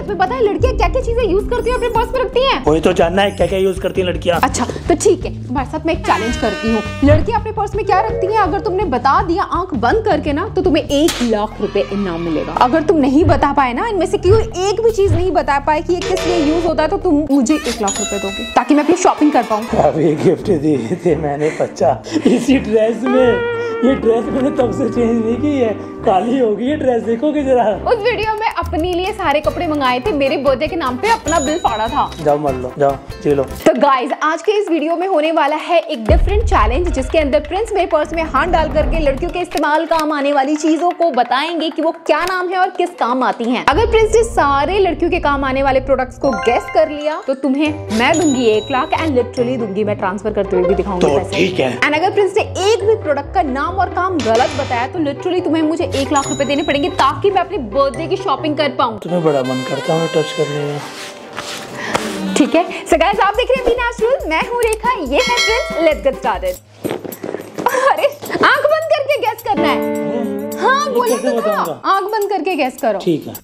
तुम्हें पता है लड़कियां क्या क्या चीजें यूज करती हैं अपने पर्स में रखती हैं? वही तो जानना है क्या क्या यूज करती हैं लड़कियां। अच्छा तो ठीक है, तुम्हारे साथ मैं एक चैलेंज करती हूँ। लड़कियां अपने पर्स में क्या रखती हैं, अगर तुमने बता दिया आंख बंद करके ना, तो तुम्हें 1 लाख रुपए इनाम मिलेगा। अगर तुम नहीं बता पाए ना, इनमें से कोई एक भी चीज नहीं बता पाए कि ये किस लिए यूज होता है, तो तुम मुझे 1 लाख रुपए दोगे ताकि मैं अपनी शॉपिंग कर पाऊँ। अभी गिफ्ट दिए थे मैंने 50 इसी ड्रेस में। ये ड्रेस मैंने तब से चेंज नहीं की है, काली हो गई है ड्रेस, देखोगे जरा। उस वीडियो में अपने लिए सारे कपड़े मंगाए थे, मेरे बर्थडे के नाम पे अपना बिल फाड़ा था। जाओ मर लो, जाओ जी लो। तो गाइज आज के इस वीडियो में होने वाला है एक डिफरेंट चैलेंज, जिसके अंदर प्रिंस मेरे पर्स में हाथ डाल करके लड़कियों के इस्तेमाल काम आने वाली चीजों को बताएंगे कि वो क्या नाम है और किस काम आती हैं। अगर प्रिंस ने सारे लड़कियों के काम आने वाले प्रोडक्ट्स को गेस कर लिया तो तुम्हें मैं दूंगी 1 लाख एंड लिटरली दूंगी, मैं ट्रांसफर करते हुए भी दिखाऊंगी तो पैसे। ठीक है। एंड अगर प्रिंस ने एक भी प्रोडक्ट का नाम और काम गलत बताया तो लिटरली तुम्हें मुझे 1 लाख रुपए देने पड़ेंगे ताकि मैं अपनी बर्थडे की शॉपिंग कर पाऊं। तुम्हें बड़ा मन करता है टच करने में। ठीक है सो गाइस, आप देख रहे हैं बी नेचुरल, मैं हूं रेखा, ये है प्रिंस, लेट्स गेट स्टार्टेड। अरे आंख बंद करके गैस करना है। हाँ बोलिए तो था, आंख बंद करके गैस करो। ठीक है।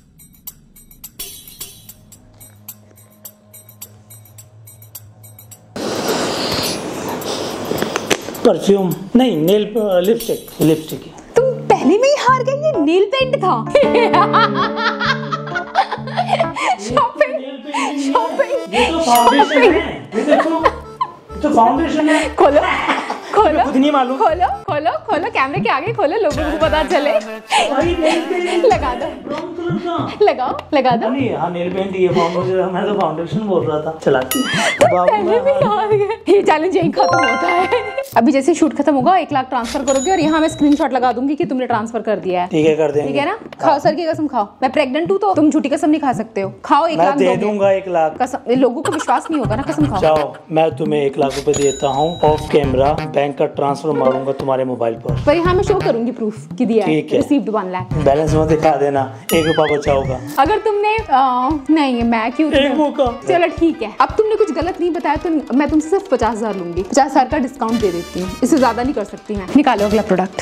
परफ्यूम नहीं, लिपस्टिक। लिपस्टिक तुम पहले में ही हार गई, ये नेल पेंट था। शॉपिंग शॉपिंग ये तो फाउंडेशन है, ये देखो तो फाउंडेशन है। खोलो खोलो खुद नहीं मालूम। खोलो खोलो खोलो, कैमरे के आगे खोलो, लोगों को पता चले। लगा दो, लगाओ लगा दो। नहीं हाँ नेल पेंट ये फाउंडेशन, मैं तो फाउंडेशन बोल रहा था। चला पहले भी हार गए। ये चैलेंज यही खत्म होता है। अभी जैसे शूट खत्म होगा 1 लाख ट्रांसफर करोगे और यहाँ मैं स्क्रीनशॉट लगा दूंगी कि तुमने ट्रांसफर कर दिया है। ठीक है कर देंगे। ठीक है ना? खाओ सर की कसम खाओ, मैं प्रेग्नेंट हूँ तो तुम झूठी कसम नहीं खा सकते हो। खाओ 1 लाख दे दूंगा 1 लाख कसम, लोगों को विश्वास नहीं होगा ना, कसम खाओ। जाओ मैं तुम्हें 1 लाख रुपए देता हूँ, ऑफ कैमरा बैंक का ट्रांसफर मारूंगा तुम्हारे मोबाइल पर यहाँ मैं शो करूंगी प्रूफ कि दिया है, रिसीव्ड 1 लाख। बैलेंस मत दिखा देना, 1 रुपया बचा होगा। अगर तुमने नहीं मैं क्यों, चलो ठीक है, अब तुमने कुछ गलत नहीं बताया तो मैं तुमसे सिर्फ 50,000 लूंगी। 50,000 का डिस्काउंट दे देती हूँ, इससे ज्यादा नहीं कर सकती मैं। निकालो अगला प्रोडक्ट,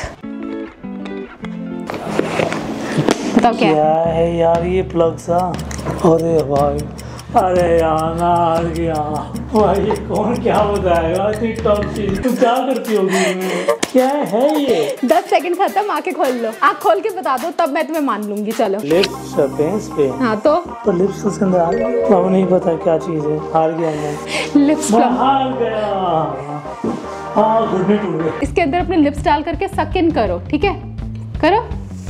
बताओ क्या है यार ये प्लग सा। अरे भाई, अरे यार मैं हार गया भाई, कौन क्या बताएगा। तू क्या करती होगी, क्या है ये? 10 सेकंड खत्म, आके खोल लो, आँख खोल के बता दो तब मैं तुम्हें मान लूंगी। चलो लिप्स पे। हाँ तो लिप्स उसके अंदर आ गया, अब नहीं पता क्या चीज है। हार गया मैं, लिप्स हार गया। हाँ घुटने टूट गए। इसके अंदर अपने लिप्स डाल करके सक इन करो, ठीक है? करो,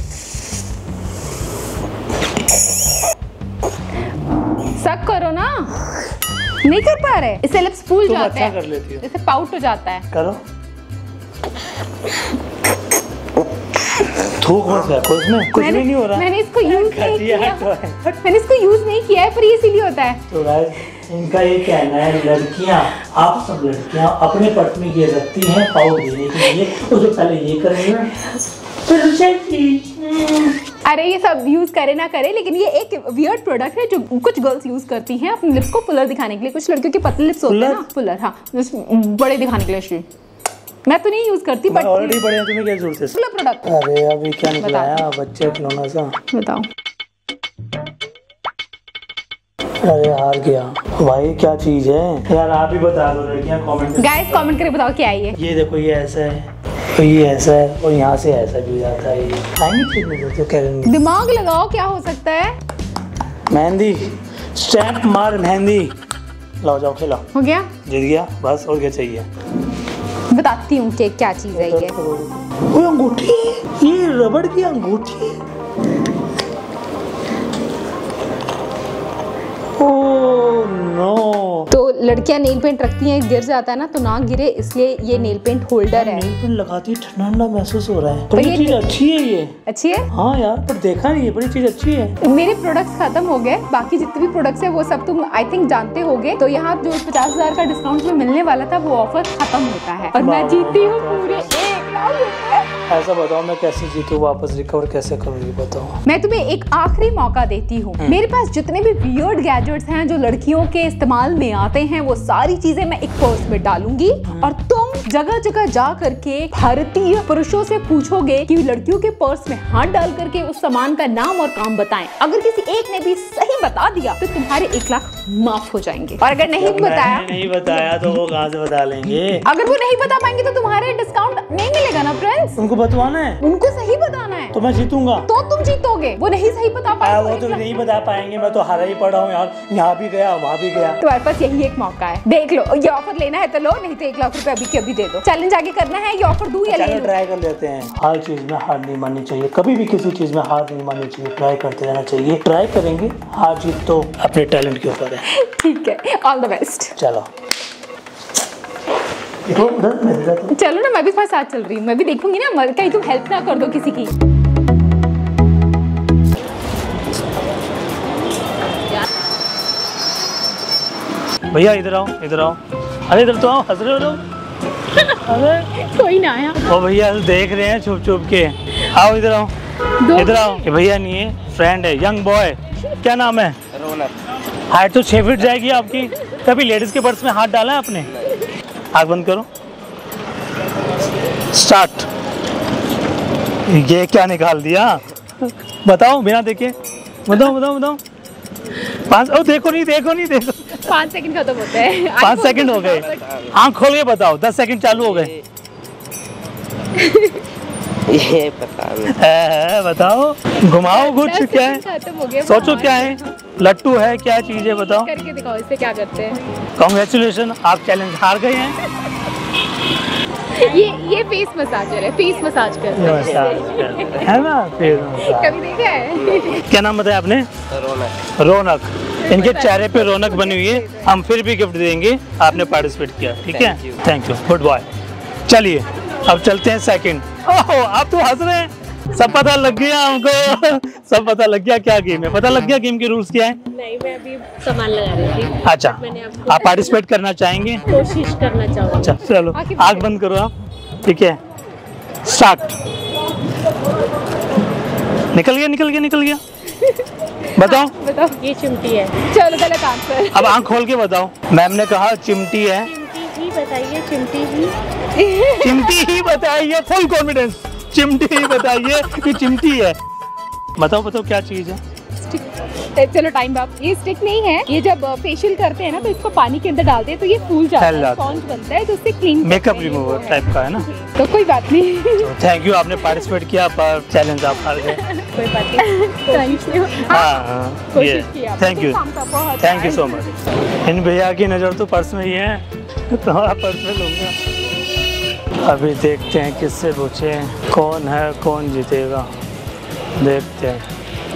सक करो ना, नहीं कर पा रहे, इससे लिप्स फूल जाते हैं। कर लेती हो, इससे पाउट हो जाता है। करो। थूक मत फेंको इसमें, कुछ भी नहीं हो रहा। मैंने इसको यूज नहीं किया, मैंने इसको यूज नहीं किया है, पर ये इसीलिए होता है। तो गाइस इनका ये कहना है, लड़कियां, आप सब लड़कियां अपने पट में ये रखती हैं पाउडर देने के लिए, तो जो पहले ये करेंगे अरे ये सब यूज करे ना करे, लेकिन ये एक वियर्ड प्रोडक्ट है जो कुछ गर्ल्स यूज करती हैं अपने लिप्स को फुलर दिखाने के लिए। कुछ लड़कियों के पतले लिप्स होते हैं ना, फुलर, हाँ बड़े दिखाने के लिए। मैं तो नहीं यूज करती, बट ऑलरेडी बड़े हैं, तुम्हें क्या जरूरत है प्रोडक्ट। अरे अभी क्या निकलाया बच्चे खिलौना सा, बताओ। अरे हार गया भाई, क्या चीज है यार, आप ही बता दो लड़कियां कमेंट में। गाइस कमेंट करके बताओ क्या है ये देखो, ये ऐसा है, तो ये ऐसा है, और यहाँ से ऐसा भी हो जाता है। ये दिमाग लगाओ, क्या हो सकता है? मेहंदी, स्टैम्प मार मेहंदी। लाओ जाओ खिलाओ। हो गया, जीत गया बस, और क्या चाहिए? बताती हूँ कि क्या चीज है ये। वो अंगूठी, ये रबड़ की अंगूठी। Oh no. तो लड़कियां नेल पेंट रखती हैं, गिर जाता है ना, तो ना गिरे इसलिए ये नेल पेंट होल्डर है। नेल पेंट लगाती ठंडा ठंडा महसूस हो रहा है। बड़ी चीज अच्छी है ये। अच्छी है? हाँ यार, पर देखा नहीं है, बड़ी चीज अच्छी है। मेरे प्रोडक्ट्स खत्म हो गए, बाकी जितने भी प्रोडक्ट्स है वो सब तुम आई थिंक जानते होगे। तो यहाँ जो 50,000 का डिस्काउंट में मिलने वाला था वो ऑफर खत्म होता है और मैं जीती हूँ पूरे 1 लाख रुपए। ऐसा बताओ मैं कैसे जीतूं, वापस रिकवर कैसे करूँगी बताओ। मैं तुम्हें एक आखिरी मौका देती हूँ। मेरे पास जितने भी वियर्ड गैजेट्स हैं जो लड़कियों के इस्तेमाल में आते हैं, वो सारी चीजें मैं एक पर्स में डालूंगी और तुम जगह जगह जा करके भारतीय पुरुषों से पूछोगे कि लड़कियों के पर्स में हाथ डाल करके उस सामान का नाम और काम बताएं। अगर किसी एक ने भी सही बता दिया तो तुम्हारे 1 लाख माफ हो जाएंगे, और अगर नहीं बताया तो वो कहाँ से बता लेंगे? अगर वो नहीं बता पाएंगे तो तुम्हारे डिस्काउंट नहीं मिलेगा ना फ्रेंड्स। उनको बतवाना है, उनको सही बताना है तो मैं जीतूंगा। तो तुम जीतोगे, वो नहीं सही बता पाए वो तो नहीं बता पाएंगे, मैं तो हारा ही पड़ा हूँ यार, यहाँ भी गया वहाँ भी गया। तुम्हारे पास यही एक मौका है, देख लो। ये ऑफर लेना है तो लो, नहीं तो 1 लाख रुपए अभी के अभी दे दो। चैलेंज आगे करना है, ये ऑफर दूं या ले लो? ट्राई कर लेते हैं। हर चीज में हार नहीं माननी चाहिए, कभी भी किसी चीज में हार नहीं माननी चाहिए, ट्राई करते रहना चाहिए। ट्राई करेंगे, हार जीत तो अपने टैलेंट के ऊपर है। ठीक है, ऑल द बेस्ट। चलो चलो ना, मैं भी तुम्हारे साथ चल रही हूँ, मैं भी देखूंगी ना, कहीं तुम हेल्प ना कर दो किसी की। भैया इधर आओ, इधर आओ। अरे इधर तो आओ, हंस रहे हो लोग। अरे कोई ना आया। ओ भैया देख रहे हैं छुप छुप के। आओ इधर आओ, इधर आओ। ये भैया नहीं है, फ्रेंड है, यंग बॉय। क्या नाम है? रौनक। हाइट तो 6 फीट जाएगी आपकी। कभी लेडीज के पर्स में हाथ डाला है आपने? आँख बंद करो, स्टार्ट। ये क्या निकाल दिया? बताओ बिना देखे, बताओ बताओ बताओ। 5 देखो नहीं, देखो नहीं, देखो। 5 सेकंड खत्म होते हैं। 5 सेकंड हो गए। आँख खोल के बताओ, 10 सेकंड चालू हो गए। ये पता नहीं। बताओ, घुमाओ कुछ। क्या है? सोचो क्या है? लट्टू है, क्या चीज है? बताओ। करके दिखाओ, इससे क्या करते हैं? कांग्रेचुलेशन, आप चैलेंज हार गए हैं। ये फेस मसाजर है, फेस मसाज करते है ना, फेस मसाज। कभी देखा है? क्या नाम बताया आपने? रौनक। रौनक। इनके चेहरे पे रौनक बनी हुई है। हम फिर भी गिफ्ट देंगे, आपने पार्टिसिपेट किया। ठीक है, थैंक यू, गुड बॉय। चलिए अब चलते हैं सेकंड। ओह, आप तो हंस रहे हैं। सब पता लग गया हमको। सब पता लग गया क्या गेम है, पता लग गया गेम के रूल्स क्या है? नहीं, मैं अभी सामान लगा रही थी। अच्छा, आप पार्टिसिपेट करना चाहेंगे? कोशिश करना चाहूँगी। अच्छा चलो, आँख बंद करो आप। ठीक है, स्टार्ट। निकल गया, निकल गया, निकल गया। बताओ। बताओ। ये चिमटी है। चलो गलत आंसर। अब आँख खोल के बताओ। मैम ने कहा चिमटी है। चिमटी ही बताइए, चिमटी ही। चिमटी ही बताइए, फुल कॉन्फिडेंस। चिमटी ही बताइए कि चिमटी है। बताओ बताओ क्या चीज है? चलो टाइम बाप। ये स्टिक नहीं है, ये जब फेशियल करते हैं ना तो इसको पानी के अंदर डालते हैं तो ये फूल जाता है, स्पॉन्ज बनता है, तो उससे क्लीन मेकअप रिमूवर टाइप का है ना। तो कोई बात नहीं। थैंक यू, आपने पार्टिसिपेट किया, पर चैलेंज आप हार गए। कोई बात नहीं, thank you. Thank you, thank you so much. इन भैया की नज़र तो पर्स में ही है, तुम्हारा पर्स में लूँगा। अभी देखते हैं किससे पूछे, कौन है, कौन जीतेगा। देखते हैं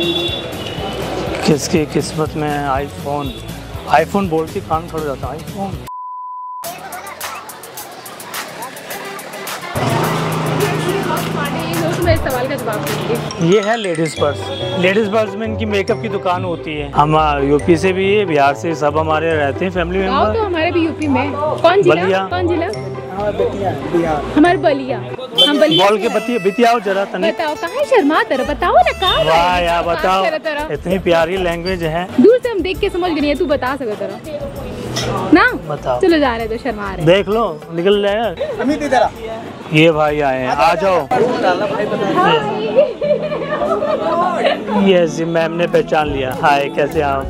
किसकी किस्मत में है आईफोन। आईफोन बोलती कान खड़ जाता है। आईफोन मेरे सवाल का जवाब दीजिए। ये है लेडीज पर्स। लेडीज पर्स में इनकी मेकअप की दुकान होती है। हम यूपी से भी है, बिहार से, सब हमारे रहते हैं फैमिली मेंबर। तो हमारे भी यूपी में। कौन जिला? कौन जिला? हमारे बलिया। हम बलिया बोल के बतियाओ जरा तनिक। बताओ कहाँ शर्मा तेरा, बताओ ना कहाँ। वाह यार, बताओ, इतनी प्यारी लैंग्वेज है। दूर से हम देख के समझ गए, तू बता सके तेरा ना। बताओ। चलो जा रहे तो शर्मा रहे। देख लो निकल जाएगा। ये भाई आए हैं, आ जाओ। यस, मैम ने पहचान लिया। हाय, कैसे आप?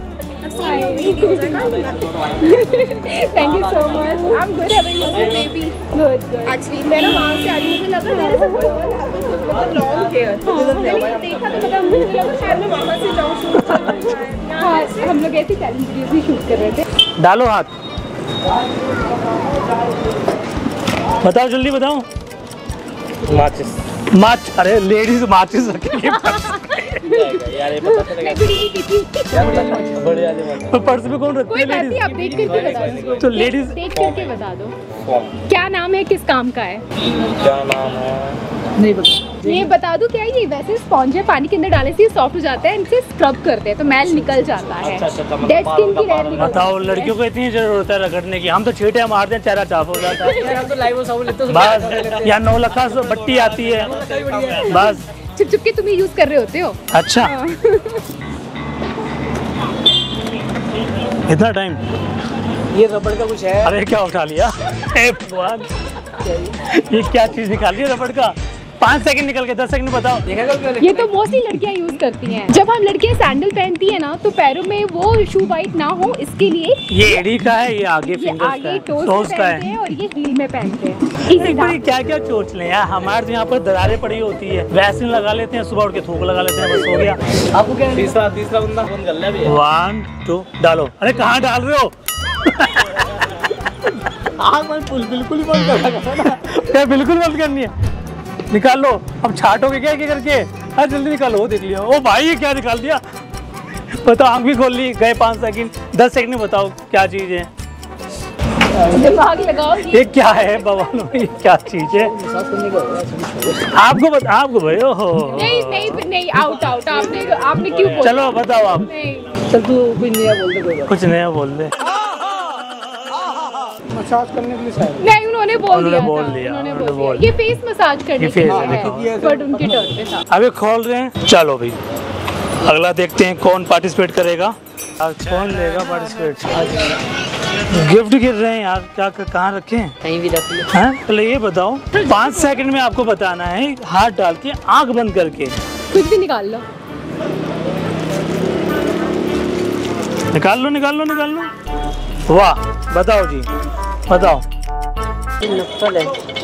Thank you so much. I'm good. How are you, baby? Good, good. Actually, मैं ना वहाँ से आई, मुझे लगा मेरे से बहुत long hair। मैंने देखा तो मतलब मुझे लगा शायद मैं वहाँ से जाऊँ शूट करने। हाँ, हम लोग ऐसे चैलेंज वीडियोस भी शूट कर रहे थे। डालो हाथ, बताओ जल्दी बताओ। माचिस। माच, अरे लेडीज माचिस रखेंगे यार ये पता चलेगा। पर्स में कौन रखते हैं? लेडीज। आप देख करके बता दो। तो लेडीज देख करके बता दो। क्या नाम है, किस काम का है? क्या नाम है? नहीं बता। ये बता दो क्या है? ये वैसे स्पॉन्ज है, पानी के अंदर डालने से सॉफ्ट हो जाता है, इनसे स्क्रब करते हैं तो मैल निकल जाता है। डेड स्किन की लेयर निकल। बताओ, लड़कियों को इतनी जरूरत है रगड़ने की? हम तो छींटे मारते हैं, चेहरा साफ हो जाता है। हम तो लाइव साबुन लेते हैं बस, या 9 लखा बट्टी आती है बस। छुप छुप के तुम ही यूज कर रहे होते हो। अच्छा। इतना टाइम? ये रबड़ का कुछ है। अरे क्या उठा लिया? ये क्या चीज निकाली है रबड़ का? 5 सेकंड निकल के 10 सेकंड बताओ। ये तो मोस्टली लड़कियां यूज करती हैं। जब हम लड़कियां सैंडल पहनती है ना तो पैरों में वो शू बाइट ना हो इसके लिए। ये एड़ी का है, ये आगे फिंगर्स का है, टोस का है और ये हील में पहनते हैं। क्या क्या चोच ले यार, हमारे तो यहाँ पर दरारें पड़ी होती है, वैक्सीन लगा लेते हैं, सुबह उठ के थूक लगा लेते हैं, बस हो गया। आपको क्या तीसरा बंदा फोन कर लिया अभी। 1 2 डालो। अरे कहाँ डाल रहे हो? बिल्कुल ही बंद कर क्या बिल्कुल बंद करनी है? निकाल लो। अब छाटोगे क्या करके? अरे जल्दी निकालो। देख लिया। ओ भाई ये क्या निकाल दिया? बताओ, आँख भी खोल ली। गए 5 सेकंड 10 सेकंड में बताओ क्या चीज है? दिमाग लगाओ। ये क्या है बवाल? ये क्या चीज है? आपको भाई ओहो। नहीं आउट आपने क्यों बोला? चलो बताओ आप। चल तू कुछ नया बोल दे। मसाज करने के लिए शायद नहीं, उन्होंने बोल दिया। ये फेस मसाज करने के लिए है, बट उनकी टर्न पे था। अभी खोल रहे हैं। चलो भाई अगला देखते हैं कौन पार्टिसिपेट करेगा। कौन लेगा पार्टिसिपेट? गिफ्ट गिर रहे हैं यार, क्या कहाँ रखे हैं? कहीं भी रख लो। पहले ये बताओ, 5 सेकंड में आपको बताना है, हाथ डाल के आंख बंद करके। कुछ भी निकाल लो। निकाल लो। वाह, बताओ जी, बताओ। नक्सल है।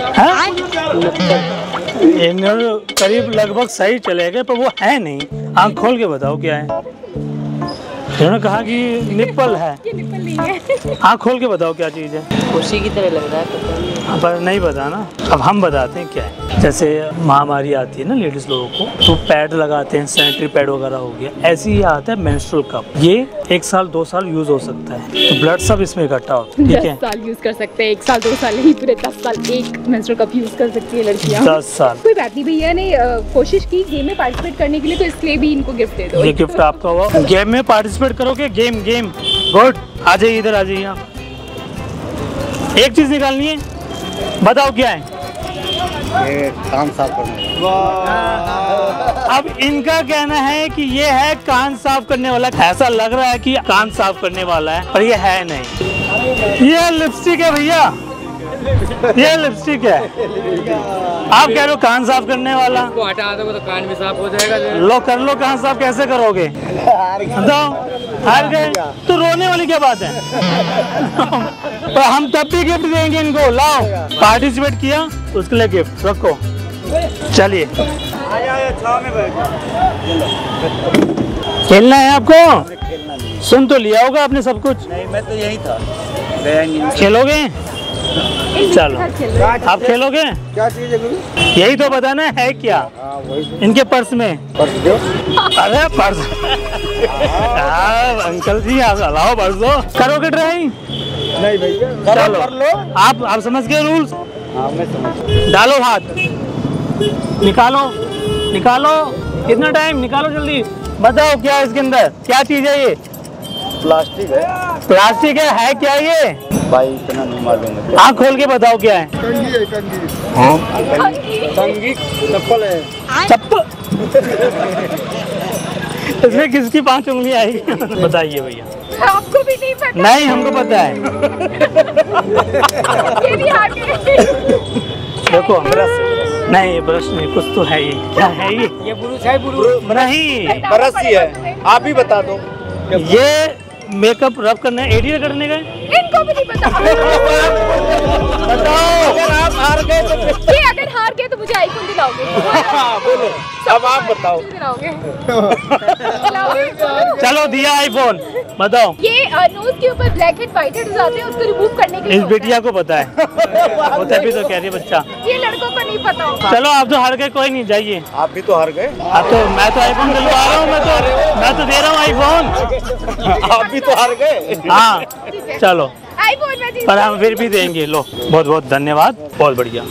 करीब लगभग सही चले गए, पर वो है नहीं। आंख खोल के बताओ क्या है। उन्होंने कहा कि निप्पल है। ये निप्पल नहीं है। आँख खोल के बताओ क्या चीज़ है। खुशी की तरह लग रहा है, पता नहीं। पर नहीं पता ना, अब हम बताते हैं क्या है। जैसे महामारी आती है ना लेडीज लोगों को, तो पैड लगाते हैं, सैनिटरी पैड वगैरह हो गया। ऐसे ही आता है मेंस्ट्रुअल कप। ये 1 साल 2 साल यूज हो सकता है, तो ब्लड सब इसमें इकट्ठा होता है। ठीक है, 10 साल यूज कर सकते हैं। 1 साल 2 साल नहीं, पूरे 10 साल एक मेंस्ट्रुअल कप यूज कर सकती है लड़कियां। 10 साल। कोई बात नहीं, भैया ने कोशिश की गेम में पार्टिसिपेट करने के लिए, तो इसलिए भी इनको गिफ्ट दे दो। ये गिफ्ट आपका हुआ। गेम में पार्टिसिपेट करोगे? Game good. आ जाइए इधर, आ जाइए आप। एक चीज निकालनी है, बताओ क्या है? ये कान साफ करने। अब इनका कहना है कि ये है कान साफ करने वाला। ऐसा लग रहा है कि कान साफ करने वाला है, पर ये है नहीं। ये लिपस्टिक है भैया, ये लिपस्टिक है। आप कह रहे हो कान साफ करने वाला, को हटा दो तो कान भी साफ हो जाएगा। लो कर लो, कान साफ कैसे करोगे? बताओ, हार गए तो रोने वाली क्या बात है? पर हम तब भी गिफ्ट देंगे इनको। लाओ, पार्टिसिपेट किया उसके लिए गिफ्ट रखो। चलिए, खेलना है आपको? सुन तो लिया होगा आपने सब कुछ। नहीं, मैं तो यही था। खेलोगे? चलो, आप खेलोगे? क्या चीज है गुरु? यही तो बताना है क्या इनके पर्स में? पर्स दो। अरे पर्स अंकल जी, आप लाओ पर्स दो। करोगे ट्राई? नहीं भैया, चलो कर लो। आप समझ गए रूल्स? हाँ, मैं समझ। डालो हाथ, निकालो। कितना टाइम? निकालो जल्दी। बताओ क्या है इसके अंदर, क्या चीज है ये? प्लास्टिक है। प्लास्टिक है क्या ये? भाई इतना नहीं मालूम है। आँख खोल के बताओ क्या है? कंघी है, कंघी। कंघी चप्पल है। चप्पल? इसमें किसकी 5 उंगलियां आएगी? बताइए भैया। आपको भी नहीं पता? नहीं, हमको पता है। ये भी आगे। देखो, नहीं ब्रश नहीं, कुछ तो है। ये क्या है? ये बुरुश है। बुरुश नहीं, बरस ही है। आप ही बता दो। ये मेकअप रब करने, एडियर करने गए। इनको भी नहीं पता। बताओ। अगर आप हार गए तो ये अगर हार गए तो मुझे आईफोन दिलाओगे? बोलो, अब आप बताओ। दिलाओगे? चलो दिया आईफोन। बताओ। ये नोज के ऊपर ब्लैक हेड व्हाइट हेड जाते हैं, उसको रिमूव करने के लिए इस बिटिया को पता है, वो तभी तो कह रही है बच्चा। ये लड़कों को नहीं पता। चलो आप तो हार गए, कोई नहीं, जाइए। आप भी तो हार गए। अब तो मैं तो आईफोन दिलवा रहा हूँ, मैं तो दे रहा हूँ आईफोन। आप भी तो हार गए। हाँ चलो, आईफोन में जीत पर हम फिर भी देंगे। लो, बहुत बहुत धन्यवाद, बहुत बढ़िया।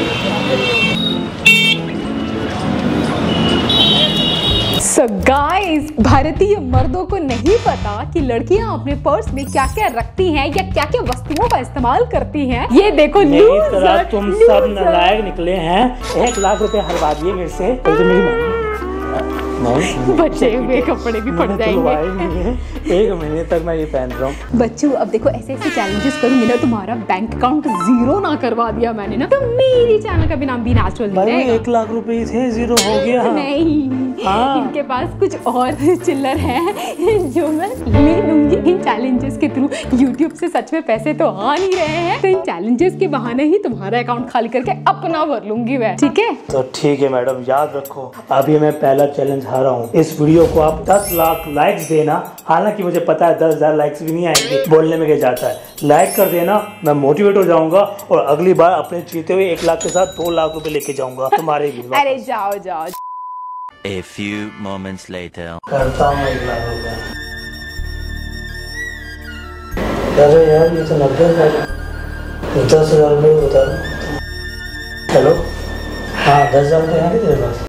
So guys, भारतीय मर्दों को नहीं पता कि लड़कियां अपने पर्स में क्या क्या रखती हैं या क्या क्या वस्तुओं का इस्तेमाल करती हैं। ये देखो, मेरी तरह तुम सब नालायक निकले हैं। 1 लाख रुपए हरवा दिए मेरे से। तो मेरी नहीं बचे हुए कपड़े भी फट मैंने जाएंगे। तुलवाए नहीं है, 1 महीने तक मैं ये पहन रहा हूँ। बच्चों अब देखो ऐसे ऐसे चैलेंजेस करूंगी ना, तुम्हारा बैंक अकाउंट 0 ना करवा दिया मैंने ना, तो मेरी चैनल का भी नाम भी नेचुरल नहीं भाई रहेगा। 1 लाख रुपए थे, 0 हो गया। नहीं, हाँ। इनके पास कुछ और चिल्लर है जो मैं ले लूंगी इन चैलेंजेस के थ्रू। यूट्यूब से सच में पैसे तो आ नहीं रहे हैं, तो इन चैलेंजेस के बहाने ही तुम्हारा अकाउंट खाली करके अपना भर लूंगी मैं, ठीक है? तो ठीक है मैडम, याद रखो अभी मैं पहला चैलेंज हारा हूँ। इस वीडियो को आप 10 लाख लाइक्स देना। हालांकि मुझे पता है 10,000 लाइक्स भी नहीं आएंगे, बोलने में क्या जाता है। लाइक कर देना, मैं मोटिवेट हो जाऊंगा और अगली बार अपने जीते हुए 1 लाख के साथ 2 लाख रुपए लेके जाऊंगा तुम्हारे भी। अरे जाओ जाओ। A few moments later. करता हूँ 1 लाख रुपए। अरे यार ये तो 90,000, 10,000 रुपये बता। हेलो, हाँ 10,000 रुपये है तेरे पास?